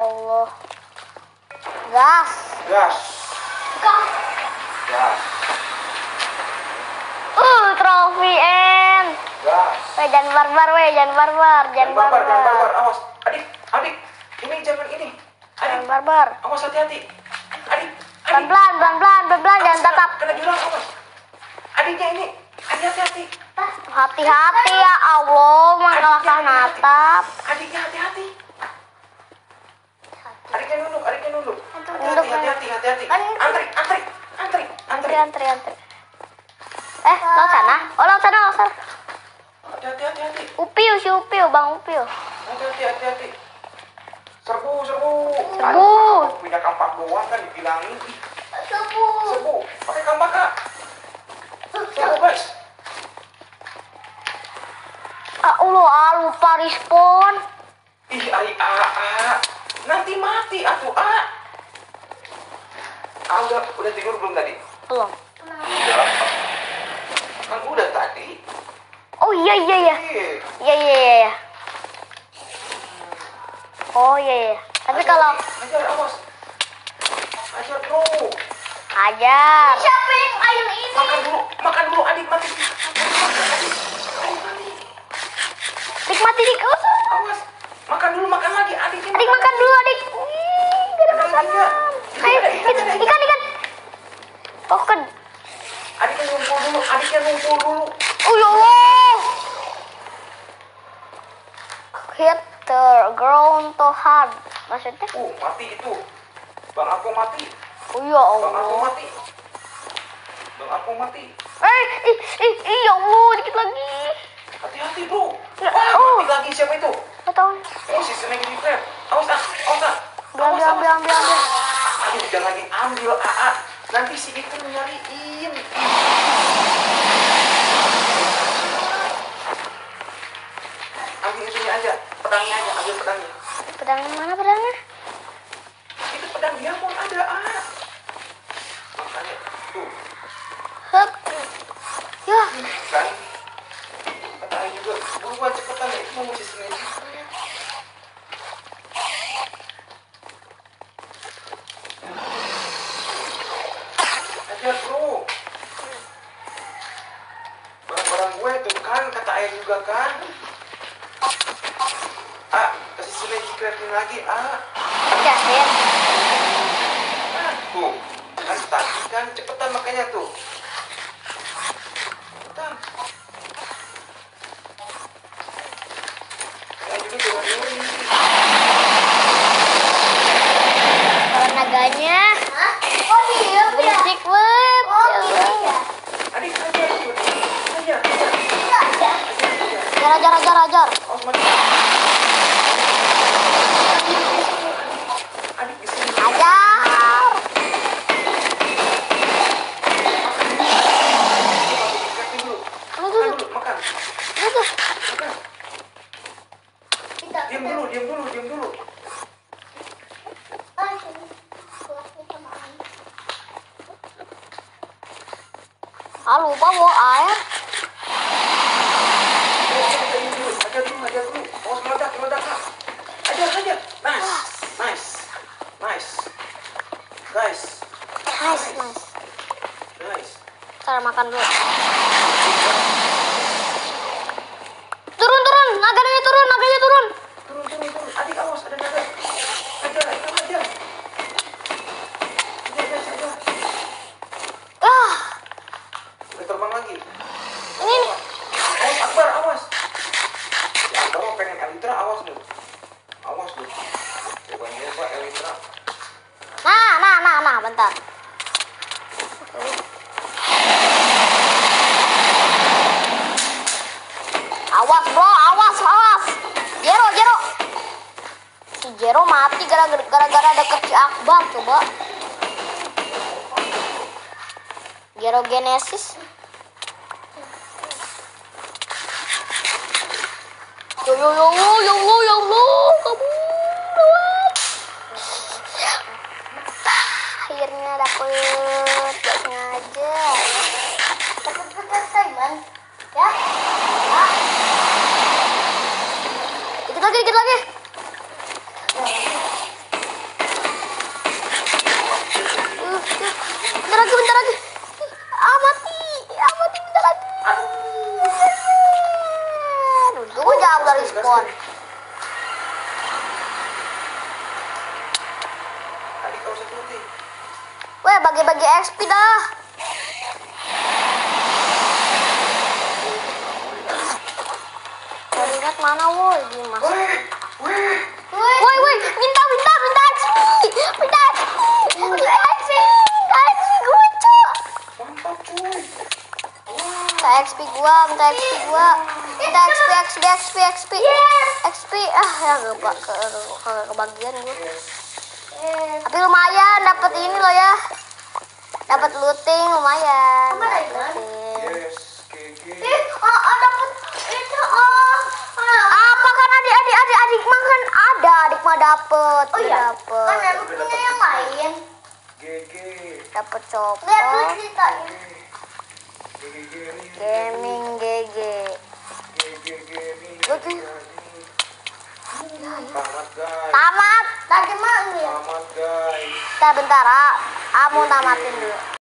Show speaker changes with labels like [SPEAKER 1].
[SPEAKER 1] Allah. Gas.
[SPEAKER 2] Gas.
[SPEAKER 1] Gas.
[SPEAKER 2] Gas.
[SPEAKER 1] Trofi end.
[SPEAKER 2] Gas.
[SPEAKER 1] Jangan barbar, jangan barbar,
[SPEAKER 2] Jangan barbar. Awas. Adik. Ini jangan ini.
[SPEAKER 1] Jangan
[SPEAKER 2] Adik.
[SPEAKER 1] barbar.
[SPEAKER 2] Awas hati-hati. Adik.
[SPEAKER 1] Pelan-pelan, jangan tatap.
[SPEAKER 2] Kena jurang, awas. Adiknya ini. Hati-hati.
[SPEAKER 1] Hati-hati ya Allah, mengalahkan natap.
[SPEAKER 2] Adiknya hati-hati. Adiknya nunduk.
[SPEAKER 1] Nunduk.
[SPEAKER 2] Hati-hati. Antri.
[SPEAKER 1] Antri. Laut sana. Laut sana.
[SPEAKER 2] Hati-hati.
[SPEAKER 1] Upiu, Bang Upiu.
[SPEAKER 2] Hati-hati. Serbu. Punya kampak doang kan dibilangin. Serbu. Pakai kampak, Kak. Serbu, guys.
[SPEAKER 1] Allah, lupa respon.
[SPEAKER 2] Ih, Ari A. Nanti mati atuh, A. Udah tidur belum tadi?
[SPEAKER 1] Belum.
[SPEAKER 2] Udah. Kan udah tadi.
[SPEAKER 1] Oh iya. Iya. Oh iya. Tapi kalau
[SPEAKER 2] Ajar, awas. Ajar, bro.
[SPEAKER 1] ajar.
[SPEAKER 3] Siapa yang ayam ini?
[SPEAKER 2] Makan dulu, adik mati.
[SPEAKER 1] Nikmati dik.
[SPEAKER 2] Awas. Makan dulu, makan lagi. Adik
[SPEAKER 1] Makan dulu, adik. Gak ada masalah. Ayo, ikan. Oh kan.
[SPEAKER 2] Adiknya ngumpul dulu.
[SPEAKER 1] Oh ya Allah. Hit the ground to hard. Maksudnya?
[SPEAKER 2] Mati itu. Bang Aku mati.
[SPEAKER 1] Oh ya
[SPEAKER 2] Bang Aku
[SPEAKER 1] Allah.
[SPEAKER 2] mati.
[SPEAKER 1] Ya Allah, dikit lagi.
[SPEAKER 2] Hati-hati, bro.
[SPEAKER 1] Ya,
[SPEAKER 2] Mati lagi siapa itu?
[SPEAKER 1] Gak tahu.
[SPEAKER 2] Si Snake di trap. Awas, ah.
[SPEAKER 1] Ambil.
[SPEAKER 2] Aduh, jangan diambil, AA. Nanti si itu nyariin. Ambil itunya aja. Pedangnya aja, ambil pedangnya.
[SPEAKER 1] Pedang mana pedangnya?
[SPEAKER 2] Itu pedang diamond ada, AA. Makanya, tuh.
[SPEAKER 1] Hup. Ya.
[SPEAKER 2] Kan? Katanya juga, buruan cepetan ya. Itu mau si Snake. Ajar, bro. Barang-barang gue tuh kan, kata ayah juga kan. Kasih Snake dikreatin lagi,
[SPEAKER 1] Jahit.
[SPEAKER 2] Tuh, kan tadi kan cepetan makanya tuh. Cepetan. Saya juga jangan nyuri.
[SPEAKER 1] Kalau naganya.
[SPEAKER 3] Hah? Oh iya.
[SPEAKER 1] Berisik web.
[SPEAKER 3] Oh iya.
[SPEAKER 2] Adik, ajar.
[SPEAKER 1] Ajar.
[SPEAKER 2] Awas mati. Adik di sini.
[SPEAKER 1] Ajar.
[SPEAKER 2] Dikreatin dulu.
[SPEAKER 1] Dulu.
[SPEAKER 2] Makan.
[SPEAKER 1] Itu.
[SPEAKER 2] Makan. Diam dulu.
[SPEAKER 1] Lupa bawa air.
[SPEAKER 2] Ajar dulu. Awas meledak, Kak. Ajar. Nice. Guys.
[SPEAKER 1] Cara makan dulu. Turun. Naganya turun.
[SPEAKER 2] Turun. Adik, awas, ada naga. Ajar. Ajar. Udah terbang lagi.
[SPEAKER 1] Ini.
[SPEAKER 2] Awas, Akbar, awas. Ya, Akbar mau pengen Elytra, awas lu. Coba Elytra.
[SPEAKER 1] Nah, bentar. Awas, bro, awas. Jero. Si Jero mati gara-gara deket si Akbar, coba. Jero Genesis. Yo, kabur. Akhirnya dapet, gak sengaja.
[SPEAKER 3] Dapet Simon. Ya.
[SPEAKER 1] Dikit lagi. bagi-bagi XP dah. Darurat mana woi? Dimas.
[SPEAKER 2] Weh.
[SPEAKER 1] Woi, minta XP. Minta XP gue, Cok.
[SPEAKER 2] Mantap cuy.
[SPEAKER 1] Minta XP gua. Minta XP. XP. Ah, ya gak kebagian gue. Tapi lumayan dapat ini loh ya. Dapat looting lumayan.
[SPEAKER 3] Apa lagi, Man?
[SPEAKER 1] Looting.
[SPEAKER 2] Yes, GG.
[SPEAKER 3] Dapat itu.
[SPEAKER 1] Apa kan adik mah kan ada, adik mah dapet.
[SPEAKER 3] Oh iya.
[SPEAKER 1] Dapet.
[SPEAKER 3] Kan aku punya yang lain.
[SPEAKER 2] GG.
[SPEAKER 1] Dapet
[SPEAKER 3] Lihat
[SPEAKER 1] copot.
[SPEAKER 3] dulu ceritain.
[SPEAKER 2] GG.
[SPEAKER 1] Gaming GG. Oke.
[SPEAKER 2] Tamat guys.
[SPEAKER 1] Tamat.
[SPEAKER 3] Tadi mah ya.
[SPEAKER 2] Tamat guys.
[SPEAKER 1] Bentar, mau tamatin dulu.